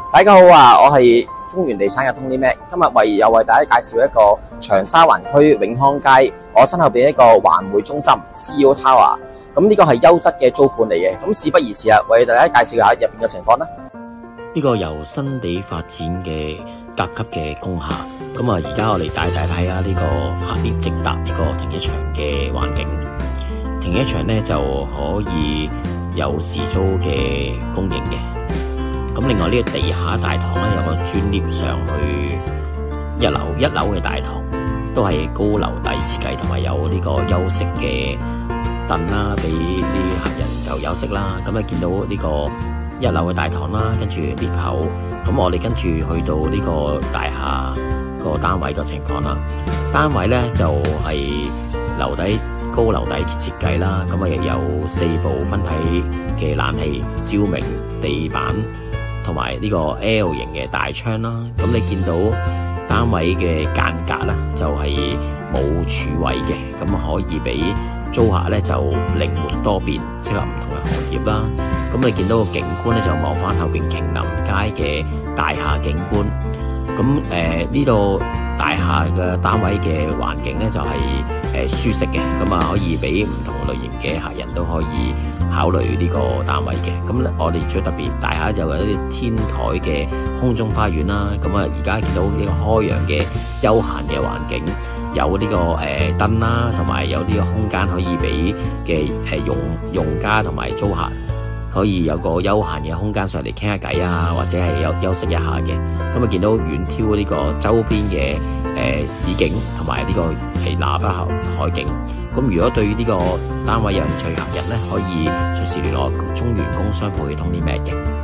大家好啊！我係中原地產嘅 Tony Mac， 今日又為大家介紹一個長沙灣區永康街，我身後邊一個環匯中心 CEO Tower。咁呢個係優質嘅租盤嚟嘅。咁事不宜遲啊，為大家介紹下入邊嘅情況啦。 呢個由新地發展嘅甲級嘅工廈，咁啊而家我哋帶大家睇下呢個客店直達呢個停車場嘅環境。停車場呢就可以有時租嘅供應嘅。咁另外呢個地下大堂咧有個專 lift 上去一樓嘅大堂，都係高樓底設計，同埋有呢個休息嘅凳啦，俾啲客人就休息啦。咁啊見到呢個一樓嘅大堂啦，跟住 lift 口，咁我哋跟住去到呢個大廈個單位個情況啦。單位咧就係高樓底設計啦，咁啊亦有4部分體嘅冷氣、照明、地板同埋呢個 L 型嘅大窗啦。咁你見到單位嘅間隔咧就係冇柱位嘅，咁可以俾租客咧就靈活多變，適合唔同嘅行業啦。咁你見到個景觀咧就望翻後邊瓊林街嘅大廈景觀。咁呢度大廈嘅單位嘅環境咧就係舒適嘅，咁啊可以俾唔同類型嘅客人都可以考慮呢個單位嘅。咁我哋最特別大廈就有一啲天台嘅空中花園啦。咁啊而家見到呢個開揚嘅休閒嘅環境，有呢個燈啦，同埋有呢個空間可以俾嘅用家同埋租客可以有個休閒嘅空間上嚟傾下偈啊，或者係休息一下嘅。咁啊見到遠眺呢個周邊嘅市景同埋呢個係喇叭海景。咁如果對呢個單位有興趣客人咧，可以隨時聯絡中原工商鋪嘅Tony Mac嘅。